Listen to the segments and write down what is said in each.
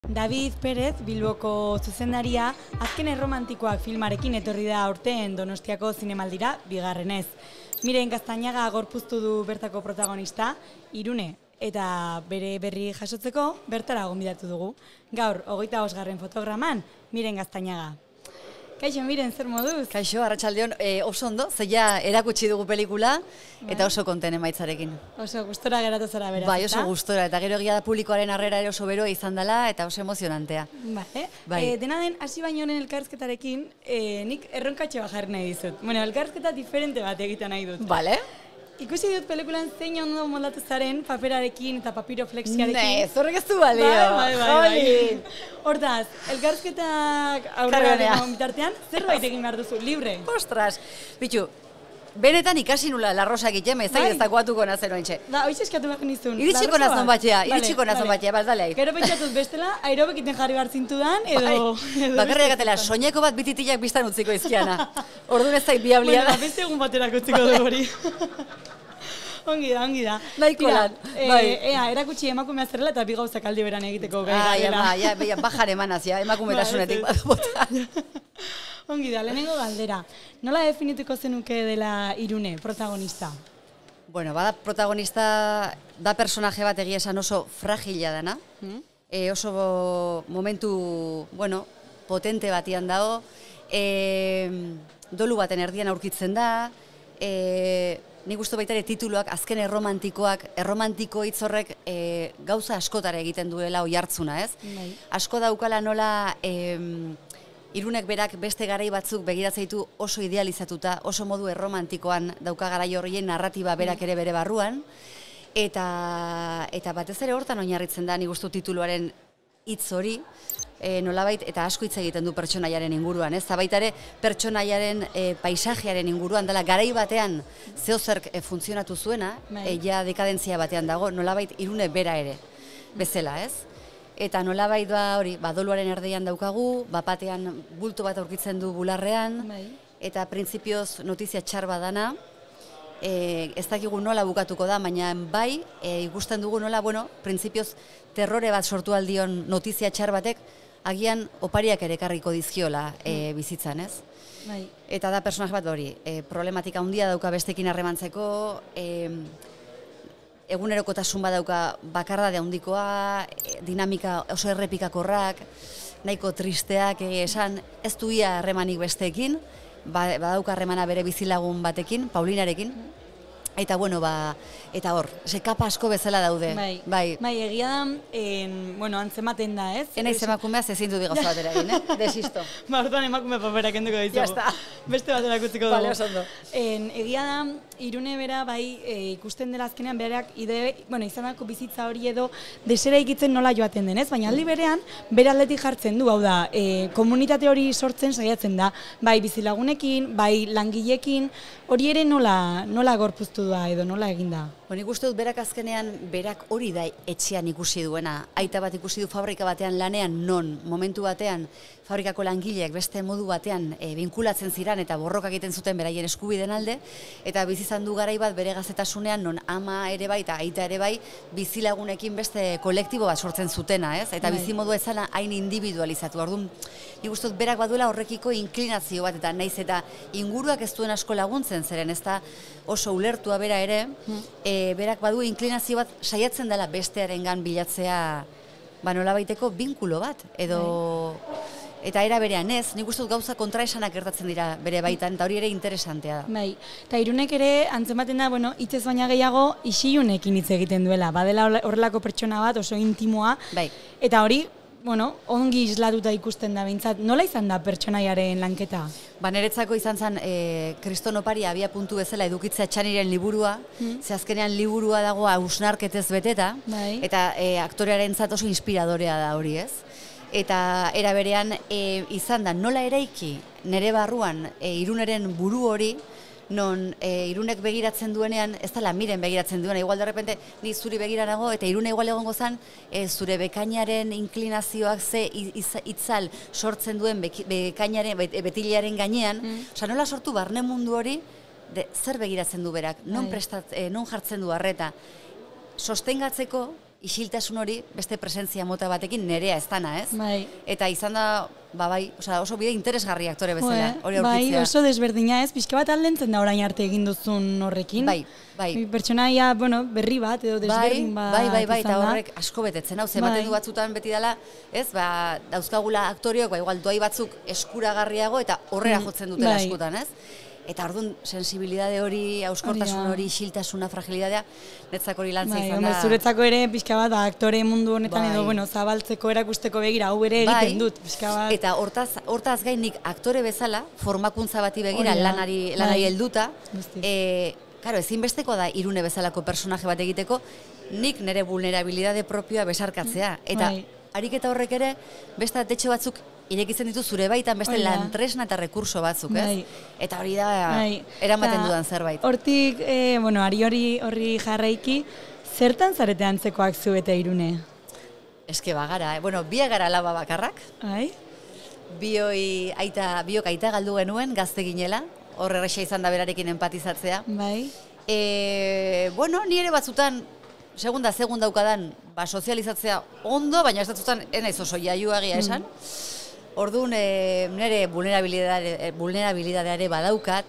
David Pérez, Bilboko zuzendaria, azken erromantikoak filmarekin etorri da aurten Donostiako zinemaldira bigarrenez. Miren Gaztañaga gorpuztu du bertako protagonista, Irune, eta bere berri jasotzeko bertara gonbidatu dugu. Gaur, 25. fotograman, Miren Gaztañaga. Kaixo, Miren, zer moduz? Kaixo, arratsaldeon, oso ondo, zeia erakutsi dugu pelikula, eta oso konten emaitzarekin. Oso gustora geratu zara beraz, bai, oso gustora, eta gero egia da publikoaren harrera ere oso beroa izan dela, eta oso emozionantea. Bai. Dena den, hasi baino honen elkarrizketarekin, nik erronkatxo bat jarri nahi dizut. Bueno, elkarrizketa diferente bat egiten nahi dut. Bale. Ikusi dut pelikulan zein ondo moldatu zaren paperarekin eta papiroflexiarekin. Ne, zorrek ez du balio. Bai. Hortaz, elkarrizketak aurrera bitartean, zerbait egin behar duzu, libre. Ostras, bitu, benetan ikasi nula larrosak egiten, ez ez dakoatuko nazen ointxe. Da, oiz eskatu behar nizun. Iritsiko nazon batea, bat dalea. Gero pentsatuz bestela, aerobek iten jarri behar zintudan, edo... Bakarriak atela, soineko bat bititiak biztan utziko izkiana. Orduan ez zait biablia da. Bueno, beste egun baterako utziko dugu hori. Ongi da. Nahiko lan, bai. Erakutsi emakumea zerrela eta bi gauzak aldi beran egiteko bajar emanaz, emakumetasunetik bat bota. Ongi da, lehenengo galdera. Nola definituko zenuke dela Irune, protagonista? Bueno, bada protagonista, da personaje bat egia esan oso fragila dana. Oso momentu, bueno, potente batian dago. Dolu baten erdian aurkitzen da. Nik uste baita ere tituluak, azken erromantiko hitz horrek gauza askotara egiten duela oihartzuna, ez? Asko daukala nola Irunek berak beste garai batzuk begiratzaitu oso idealizatuta, oso modu erromantikoan dauka garai horien narratiba berak ere bere barruan, eta batez ere hortan oinarritzen da nik uste tituluaren hitz hori, nolabait, eta asko hitz egiten du pertsonaiaren inguruan, ez? Baita ere pertsonaiaren paisajearen inguruan dela garai batean zeozerk funtzionatu zuena, ja dekadentzia batean dago, nolabait Irune bera ere, bezala, ez? Eta nolabait da hori, doluaren erdian daukagu, batean bulto bat aurkitzen du bularrean, eta printzipioz notizia txar badana, ez dakigu nola bukatuko da, baina bai, ikusten dugu nola, bueno, printzipioz terrore bat sortu aldion notizia txar batek, agian opariak ere ekarriko dizkiola bizitzan, ez? Eta da personaje bat hori, problematika handia dauka bestekin harremantzeko, egunerokotasun badauka bakardade handikoa, dinamika oso errepikakorrak, nahiko tristeak esan, ez du ia harremanik besteekin, badauka harremana bere bizilagun batekin, Paulinarekin, eta bueno, eta hor, kapa asko bezala daude. Bai, egia da, bueno, antzematen da, ez? Enaiz emakumeaz ezin du digauza batera egin, desisto. Orduan emakume paperak enduko ditzago. Beste bat erakutziko dugu. Bale, oso ondo. Egia da, Irune bera, bai, ikusten dela azkenean berak, izanako bizitza hori edo desera ikitzen nola joaten denez, baina aldi berean, bere aldetik jartzen du, hau da, komunitate hori sortzen saiatzen da, bai bizilagunekin, bai langilekin, hori ere nola gorpuztu da edo nola eginda? Nik uste dut berak azkenean, berak hori da etxean ikusi duena. Aita bat ikusi du fabrika batean lanean, non momentu batean fabrikako langileek beste modu batean binkulatzen ziran eta borrokak egiten zuten beraien eskubideen alde, eta bizizan du garai bat bere gaztetasunean, non ama ere bai eta aita ere bai bizilagunekin beste kolektibo bat sortzen zutena, ez? Eta bizimodu ez zana hain individualizatu. Orduan, nik uste dut berak baduela horrekiko inklinazio bat, eta naiz eta inguruak ez duen asko laguntzen zeren, ez da oso ulertua bera ere, berak badu inklinazio bat saiatzen dela bestearengan bilatzea nolabaiteko binkulo bat, edo... Eta era berean ez, nik uste dut gauza kontraesanak gertatzen dira bere baitan, eta hori ere interesantea da. Bai, eta Irunek ere antzematen da, bueno, hitzez baina gehiago isilunekin hitz egiten duela, badela horrelako pertsona bat oso intimoa, eta hori, bueno, ongi islatuta ikusten da behintzat. Nola izan da pertsonaiaren lanketa? Niretzako izan zen Kriston opari abia puntu bezala edukitzea Txaniren liburua, ze azkenean liburua dago hausnarketez beteta, eta aktorearentzat oso inspiradorea da hori, ez? Eta era berean izan da nola eraiki nire barruan Iruneren buru hori, non Irunek begiratzen duenean, ez dela Miren begiratzen duena, igual de repente ni zuri begira nago, eta Irune igual egongo zen, zure bekainaren inklinazioak ze itzal sortzen duen betilearen gainean, nola sortu barne mundu hori, zer begiratzen du berak, non jartzen du harreta, sostengatzeko isiltasun hori beste presentzia mota batekin nerea ez dana, ez? Bai. Eta izan da, oso bide interesgarri aktore bezala, hori Bai, aurkitzea. oso desberdina ez, pixka bat aldentzen da orain arte egin duzun horrekin. Bai. Pertsonaia, berri bat edo desberdin bat Bai, eta izan da. horrek asko betetzen, hau, zematen du batzutan beti dela, ez, dauzkagula aktoriok, igual doai batzuk eskuragarriago eta horrela jotzen dutela askotan, ez? Eta orduan, sensibilidade hori, auskortasun hori, isiltasuna, fragilidadea, netzako hori lantza izan da. Zuretzako ere, pixka bat, aktore mundu honetan edo, zabaltzeko erakusteko begira, hau ere egiten dut, pixka bat. Eta hortaz gain nik aktore bezala, formakuntza bati begira, lanari helduta, Karo, ezinbesteko da Irune bezalako personaje bat egiteko, nik nire vulnerabilidade propioa besarkatzea. Eta ariketa horrek ere, beste atetxo batzuk irekitzen ditu zure baitan beste lantresna eta rekurso batzuk, ez? Eta hori da, eramaten dudan zerbait. Hortik, ari horri jarraiki, zertan zarete antzekoak zu eta Irune? Eske bagara, biak gara alaba bakarrak. Biok aita galdu genuen, gazte ginela, hor erresa izan da berarekin empatizatzea. Bai. Ni ere batzutan, segunda daukadan, sozializatzea ondo, baina ez batzutan enaiz oso jaiuagia esan. Orduan, nire vulnerabilidadeare badaukat,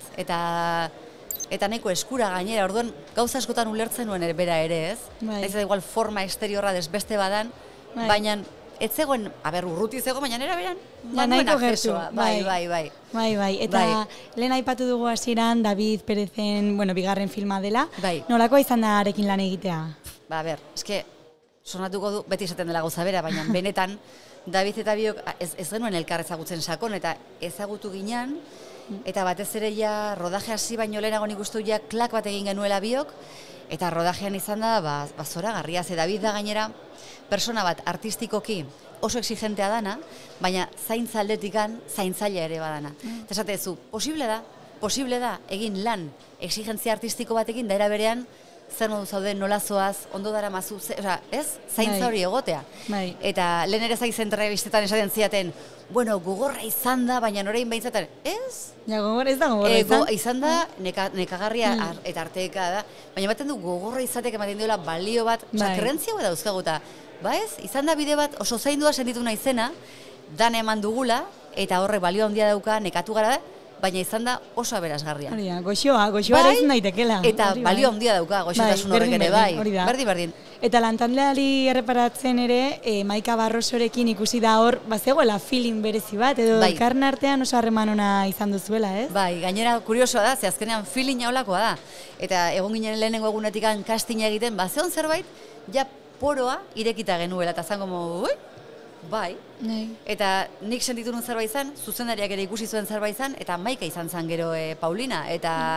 eta neko eskura gainera, orduan, gauza askotan ulertzen nuen bera ere, ez? Naiz da igual forma exteriorra desbeste badan, baina ez zegoen, urruti zegoen, baina nera beran, manuen akcesoa. Bai, eta lehen aipatu dugu hasieran David Perezen, bigarren filma dela, nolakoa izan da arekin lan egitea? Eske, sonatuko du, beti esaten dela gauza bera, baina benetan, David eta biok ez genuen elkar ezagutzen sakon, eta ezagutu ginen, eta batez ere ja rodaje hasi baino lehenago nik uste ja klak bat egin genuela biok, eta rodajean izan da, zoragarria, ze David da gainera, persona bat artistikoki oso exigentea dana, baina zaintza aldetikan zaintzaile ere badana. Eta esatezu, posible da, egin lan exigentzia artistiko batekin, da era berean, zer modu zaude, nola zoaz, ondo dara mazu, ez? Zaintza hori egotea. Eta lehen ere zaiz entrebistetan esaten ziaten, gogorra izan da, baina norein behintzaten, ez? Ja, ez da gogorra izan. Izan da, nekagarria eta arteeka da, baina baten du gogorra izatek ematen duela balio bat, krentzia da dauzkaguta. Ez? Izan da bide bat oso zaindua sentitu naizena, dan eman dugula, eta horrek balio handia dauka, nekatu gara da, baina izan da oso aberasgarria. Goxoa eraizun daitekela. Eta balio handia dauka, goxotasun horrek ere bai. Berdin. Eta lantaldeari erreparatzen ere, Maika Barrosorekin ikusi da hor, bazegoela feeling berezi bat, edo elkarren artean oso harreman ona izan duzuela, ez? Bai, gainera kuriosoa da, ze azkenean feeling haulakoa da. Eta egon ginen lehenengo egunetik castinga egiten, zeon zerbait, ja poroa irekita genuela, eta zango bai. Eta nik sentitu nuen zerbait izan, zuzendariak ere ikusi zuen zerbait izan, eta Maika izan zen gero Paulina, eta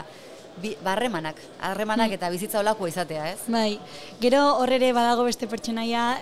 harremanak eta bizitza olakoa izatea, ez? Bai, gero horrere badago beste pertsonaia,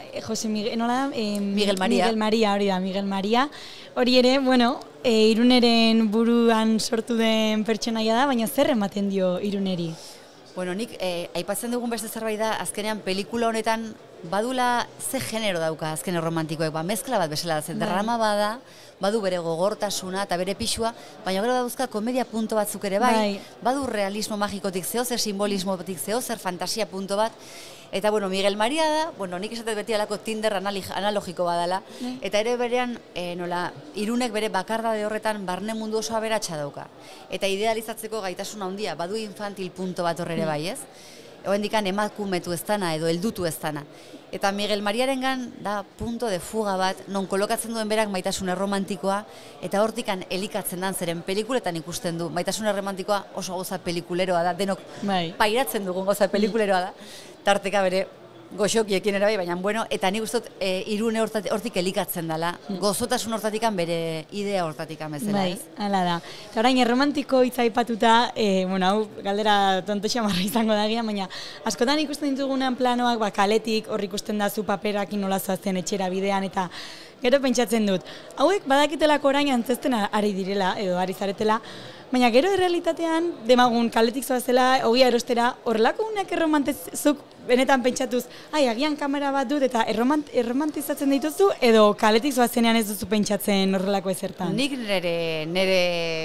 Miguel Maria, hori da, Miguel Maria. Hori ere, Iruneren buruan sortu den pertsonaia da, baina zer ematen dio Iruneri? Nik aipatzen dugun beste zerbait da, azkenean pelikula honetan badula ze genero dauka azken romantikoek, mezkla bat bezala da, drama bada, badu bere gogortasuna eta bere pixua, baina gero dauzka komedia punto batzuk ere bai, badu realismo magikotik zehozer, simbolismotik zehozer, fantasia punto bat, eta Miguel Maria da, nik esatet beti alako Tinder analogiko badala, eta ere berean, Irunek bere bakardade horretan barne mundu oso aberatsa dauka, eta idealizatzeko gaitasuna handia, badu infantil punto bat horrere bai, ez? Oendikan emakumetu ez dana edo heldutu ez dana. Eta Miguel Mariarengan da punto de fuga bat, non kolokatzen duen berak maitasune romantikoa, eta hortikan elikatzen dan zeren pelikuletan ikusten du. Maitasune romantikoa oso goza pelikuleroa da, denok pairatzen dugun goza pelikuleroa da. Tarteka bere goxokiekin ere bai, baina eta nik uste Irune hortik elikatzen dela, gozotasun hortatikan bere idea hortatikan bezala, ez? Bai, hala da. Eta orain, erromantiko hitza aipatuta, hau galdera tontoxa marra izango da gian, baina askotan ikusten ditugunean planoak, kaletik, hor ikusten da zu paperakin nola zoazten etxera bidean, eta gero pentsatzen dut, hauek badakitelako orain antzesten ari direla, edo ari zaretela, baina gero errealitatean, demagun kaletik zoazela, ogia erostera, horrelako unek erromantizuk benetan pentsatuz, agian kamera bat dut eta erromantizatzen dituzu, edo kaletik zoazenean ez duzu pentsatzen horrelako ezertan? Nik nire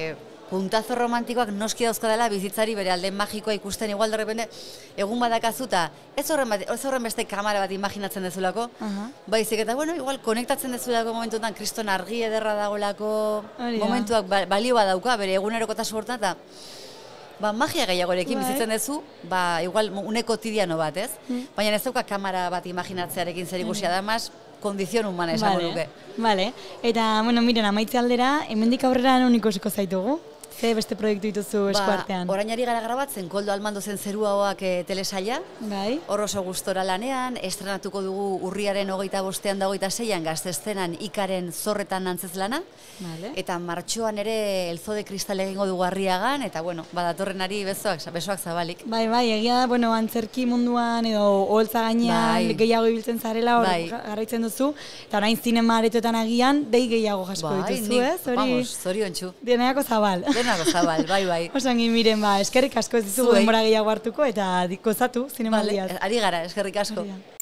puntazo romantikoak noski dauzkadala bizitzari bere alde magikoa ikusten igual derrepende egun badakazuta, ez horren beste kamera bat imaginatzen dezulako, baizik eta, bueno, igual konektatzen dezulako momentuetan kriston argi ederra dagolako momentuak balioa dauka, bere egunerokotasun hortan, eta magia gehiagorekin bizitzen duzu, igual une kotidiano bat, ez? Baina ez dauka kamera bat imaginatzearekin zer ikusia da, mas kondizion humana esango nuke. Vale, eta, bueno, miren, amaitze aldera, hemendik aurrera non ikusiko zaitugu? Ze beste proiektu dituzu eskuartean? Orainari gara grabatzen, Koldo Almando zen Zeruagoak telesaila. Bai. Hor oso gustora lanean, estrenatuko dugu urriaren 25ean da 26ean Gazteztenan Ikaren Zorretan antzez lana. Vale. Eta martxoan ere Elzo de Kristal egingo dugu Arriagan, eta bueno, badatorrenari besoak zabalik. Bai, egia da, bueno, antzerki munduan edo oholtza gainean gehiago ibiltzen zarela, hor garraitzen duzu, eta orain zinema aretoetan agian, dei gehiago jasko dituzu, ez? Vamos, zoriontsu. Deneako zabal. Zabal, bai. Osangi miren, eskerrik asko ez dizu denbora gehiago hartuko eta gozatu zinemaldiaz. Ari gara, eskerrik asko.